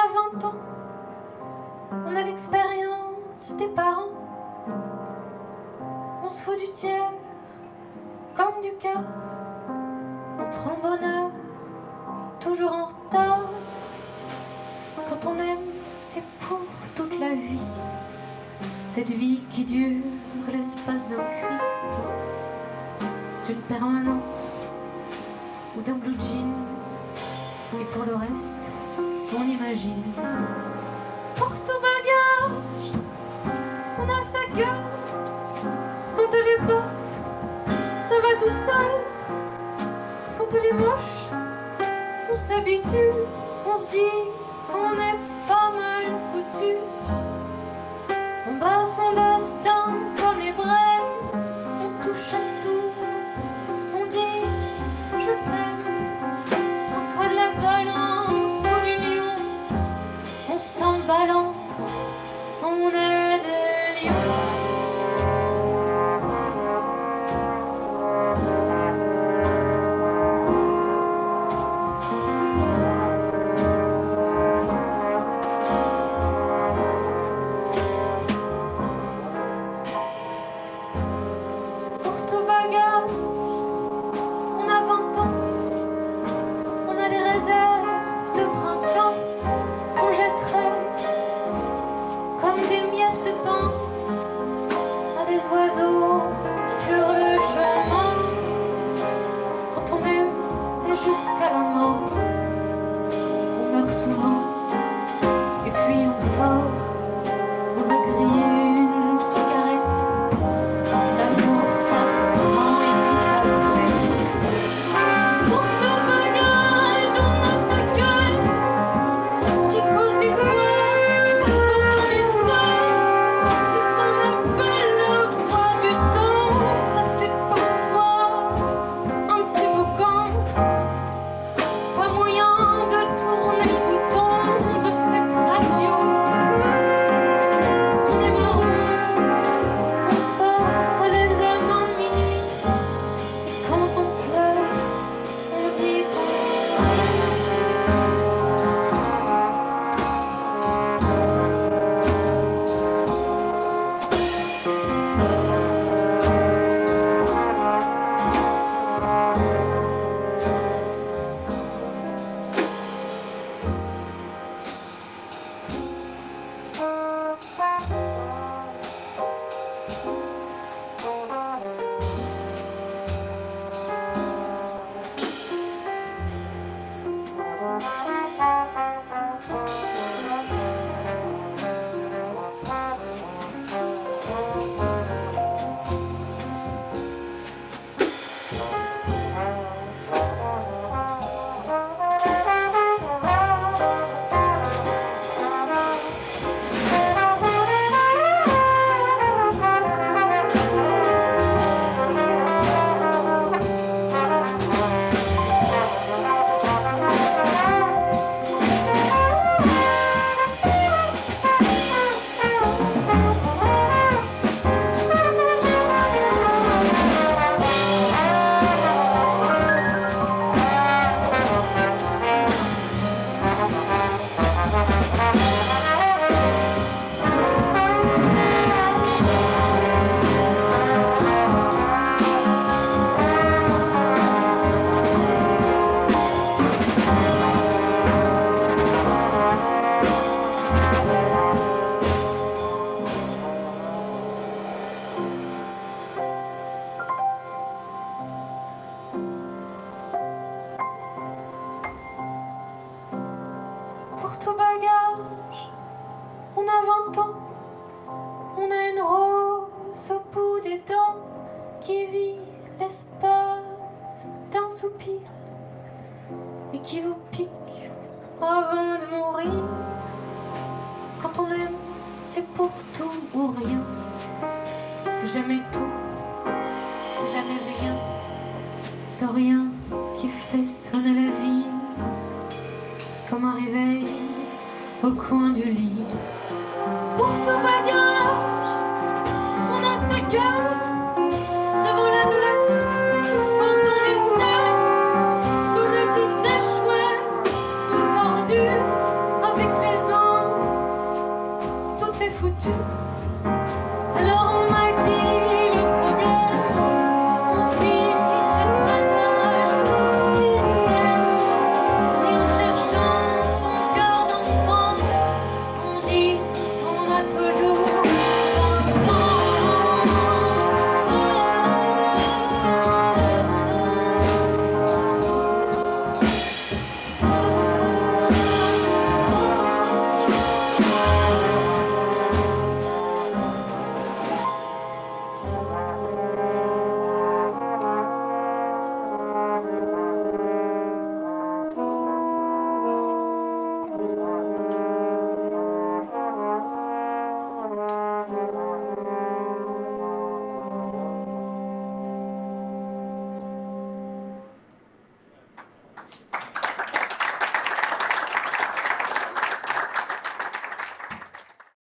a 20 ans, on a l'expérience des parents. On se fout du tiers comme du quart. On prend bonheur, toujours en retard. Quand on aime, c'est pour toute la vie. Cette vie qui dure l'espace d'un cri, d'une permanente ou d'un blue jean. Et pour le reste, on imagine. Porte au bagage, on a sa gueule. Quand elle est botte, ça va tout seul. Quand elle est moche, on s'habitue. On se dit qu'on est pas mal foutu. On bat son destin comme les brèves. On touche à tout, on dit je t'aime. On soit de la balance ou du lion. On s'en balance, on est des lions. Oiseaux sur le chemin. Quand on aime, c'est jusqu'à la mort. On meurt souvent et puis on sort. On veut griller une cigarette. L'amour, ça se prend et puis ça se jette. Pour tout bagage, on a sa gueule qui cause des fois quand on est seul. C'est ce qu'on appelle Porte au bagage, on a 20 ans, on a une rose au bout des dents qui vit l'espace d'un soupir et qui vous pique avant de mourir. Quand on aime, c'est pour tout ou rien. C'est jamais tout, c'est jamais rien. Ce rien qui fait sonner la vie comme un réveil au coin du lit. Pour tout bagage, on a sa gueule devant la glace. Quand on est seul, qu'on a des chouettes ou tordu avec les foutu.